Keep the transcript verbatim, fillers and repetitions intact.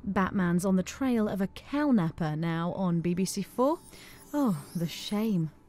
Batman's on the trail of a cownapper now on B B C Four. Oh, the shame.